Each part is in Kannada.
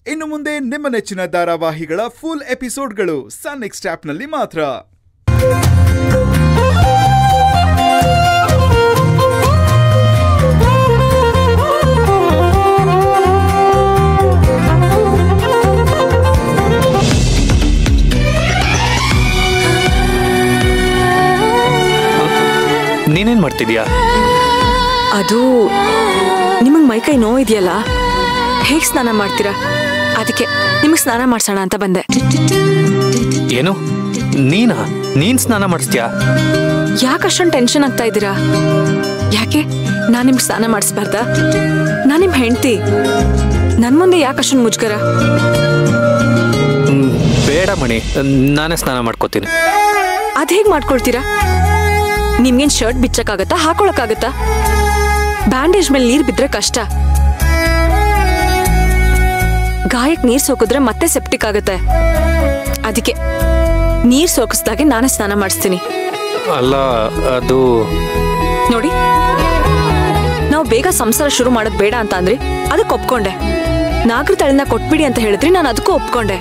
ಇನ್ನು ಮುಂದೆ ನಿಮ್ಮ ನೆಚ್ಚಿನ ಧಾರಾವಾಹಿಗಳ ಫುಲ್ ಎಪಿಸೋಡ್ಗಳು ಸನ್ ನೆಕ್ಸ್ಟ್ ಆಪ್ನಲ್ಲಿ ಮಾತ್ರ. ನೀನೇನ್ ಮಾಡ್ತಿದ್ಯಾ? ಅದು ನಿಮಗೆ ಮೈಕೈ ನೋವಿದೆಯಲ್ಲ, ಹೇಗೆ ಸ್ನಾನ ಮಾಡ್ತೀರಾ? ಅದಕ್ಕೆ ನಿಮಗೆ ಸ್ನಾನ ಮಾಡ್ಸೋಣ ಅಂತ ಬಂದೆ. ಏನು ನೀನ್ ಸ್ನಾನ ಮಾಡಿಸ್ತೀಯಾ? ಯಾಕೆ ಅಷ್ಟೊಂದು ಟೆನ್ಷನ್ ಆಗ್ತಾ ಇದ್ದೀರಾ? ಯಾಕೆ ನಾನು ನಿಮ್ಗೆ ಸ್ನಾನ ಮಾಡಿಸ್ಬಾರ್ದಾ? ನಾನು ನಿಮ್ಮ ಹೆಂಡತಿ, ನನ್ನ ಮುಂದೆ ಯಾಕೆ ಅಷ್ಟೊಂದು ಮುಜುಗರ? ಬೇಡ ಮಣಿ, ನಾನೇ ಸ್ನಾನ ಮಾಡ್ಕೋತೀನಿ. ಅದು ಹೇಗೆ ಮಾಡ್ಕೊಳ್ತೀರಾ? ನಿಮ್ಗೇನು ಶರ್ಟ್ ಬಿಚ್ಚಕ್ಕಾಗತ್ತಾ, ಹಾಕೊಳಕ್ಕಾಗತ್ತಾ? ಬ್ಯಾಂಡೇಜ್ ಮೇಲೆ ನೀರು ಬಿದ್ರೆ ಕಷ್ಟ. ಗಾಯಕ್ಕೆ ನೀರು ಸೋಕಿದ್ರೆ ಮತ್ತೆ ಸೆಪ್ಟಿಕ್ ಆಗುತ್ತೆ. ಅದಕ್ಕೆ ನೀರು ಸೋಕಿಸ್ದಾಗೆ ನಾನೇ ಸ್ನಾನ ಮಾಡಿಸ್ತೀನಿ. ಅಲ್ಲ, ಅದು ನೋಡಿ, ನಾವು ಬೇಗ ಸಂಸಾರ ಶುರು ಮಾಡೋದು ಬೇಡ ಅಂತ ಅಂದ್ರಿ, ಅದಕ್ಕೆ ಒಪ್ಕೊಂಡೆ. ನಾಗರ ತಳಿನ ಕೊಟ್ಬಿಡಿ ಅಂತ ಹೇಳಿದ್ರಿ, ನಾನು ಅದಕ್ಕೂ ಒಪ್ಕೊಂಡೆ.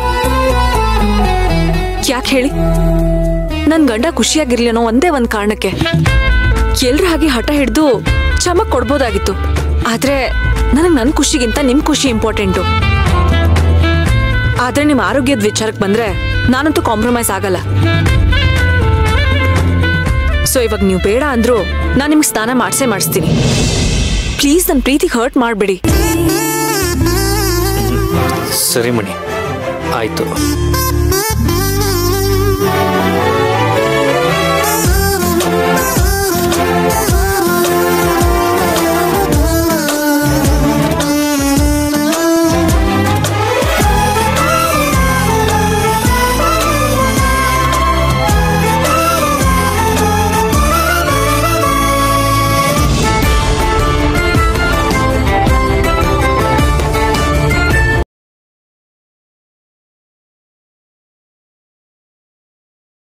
ಯಾಕೆ ಹೇಳಿ? ನನ್ ಗಂಡ ಖುಷಿಯಾಗಿರ್ಲಿ ಅನ್ನೋ ಒಂದೇ ಒಂದು ಕಾರಣಕ್ಕೆ. ಎಲ್ರ ಹಾಗೆ ಹಠ ಹಿಡಿದು ಚಮಕ್ ಕೊಡ್ಬೋದಾಗಿತ್ತು, ಆದ್ರೆ ನನಗೆ ನನ್ನ ಖುಷಿಗಿಂತ ನಿಮ್ ಖುಷಿ ಇಂಪಾರ್ಟೆಂಟು. ಆದ್ರೆ ನಿಮ್ ಆರೋಗ್ಯದ ವಿಚಾರಕ್ಕೆ ಬಂದ್ರೆ ನಾನಂತೂ ಕಾಂಪ್ರಮೈಸ್ ಆಗಲ್ಲ. ಸೊ ಇವಾಗ ನೀವು ಬೇಡ ಅಂದ್ರೂ ನಾನು ನಿಮ್ಗೆ ಸ್ನಾನ ಮಾಡಿಸ್ತೀನಿ. ಪ್ಲೀಸ್ ನನ್ನ ಪ್ರೀತಿಗೆ ಹರ್ಟ್ ಮಾಡಬೇಡಿ. ಸರಿ ಮಣಿ, ಆಯ್ತು.